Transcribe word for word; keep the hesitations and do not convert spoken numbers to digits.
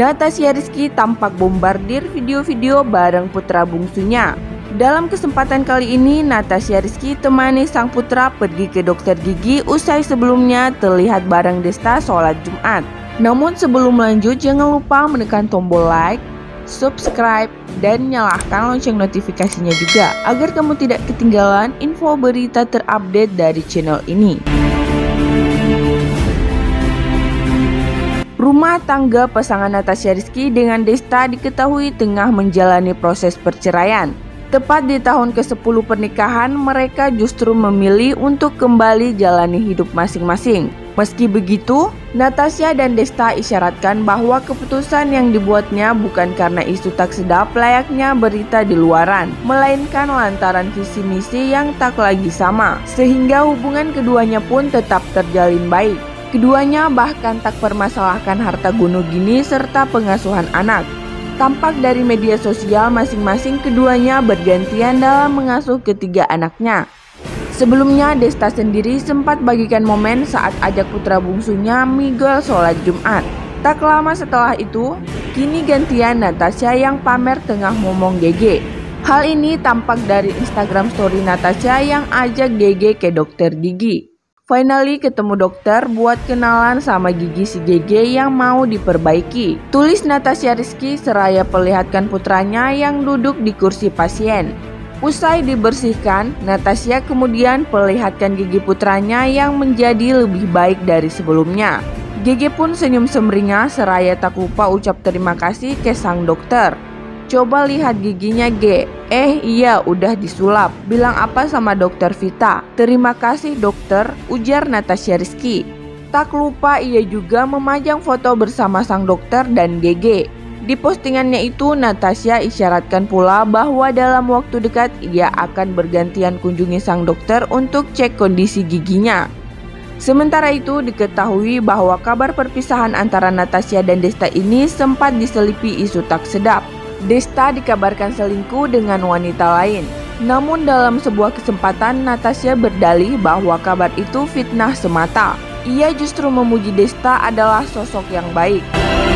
Natasha Rizky tampak bombardir video-video bareng putra bungsunya. Dalam kesempatan kali ini, Natasha Rizky temani sang putra pergi ke dokter gigi usai sebelumnya terlihat bareng Desta sholat Jumat. Namun sebelum lanjut, jangan lupa menekan tombol like, subscribe, dan nyalakan lonceng notifikasinya juga agar kamu tidak ketinggalan info berita terupdate dari channel ini. Rumah tangga pasangan Natasha Rizky dengan Desta diketahui tengah menjalani proses perceraian. Tepat di tahun ke sepuluh pernikahan, mereka justru memilih untuk kembali jalani hidup masing-masing. Meski begitu, Natasha dan Desta isyaratkan bahwa keputusan yang dibuatnya bukan karena isu tak sedap layaknya berita di luaran, melainkan lantaran visi misi yang tak lagi sama, sehingga hubungan keduanya pun tetap terjalin baik. Keduanya bahkan tak permasalahkan harta gunung gini serta pengasuhan anak. Tampak dari media sosial masing-masing keduanya bergantian dalam mengasuh ketiga anaknya. Sebelumnya Desta sendiri sempat bagikan momen saat ajak putra bungsunya migol sholat Jumat. Tak lama setelah itu, kini gantian Natasha yang pamer tengah ngomong G G. Hal ini tampak dari Instagram story Natasha yang ajak G G ke dokter gigi. Finally ketemu dokter buat kenalan sama gigi si G G yang mau diperbaiki. Tulis Natasha Rizky seraya perlihatkan putranya yang duduk di kursi pasien. Usai dibersihkan, Natasha kemudian perlihatkan gigi putranya yang menjadi lebih baik dari sebelumnya. G G pun senyum semringah seraya tak lupa ucap terima kasih ke sang dokter. Coba lihat giginya G. Eh iya udah disulap. Bilang apa sama dokter Vita? Terima kasih dokter, ujar Natasha Rizky. Tak lupa ia juga memajang foto bersama sang dokter dan G G. Di postingannya itu Natasha isyaratkan pula bahwa dalam waktu dekat ia akan bergantian kunjungi sang dokter untuk cek kondisi giginya. Sementara itu diketahui bahwa kabar perpisahan antara Natasha dan Desta ini sempat diselipi isu tak sedap. Desta dikabarkan selingkuh dengan wanita lain. Namun dalam sebuah kesempatan Natasha berdalih bahwa kabar itu fitnah semata. Ia justru memuji Desta adalah sosok yang baik.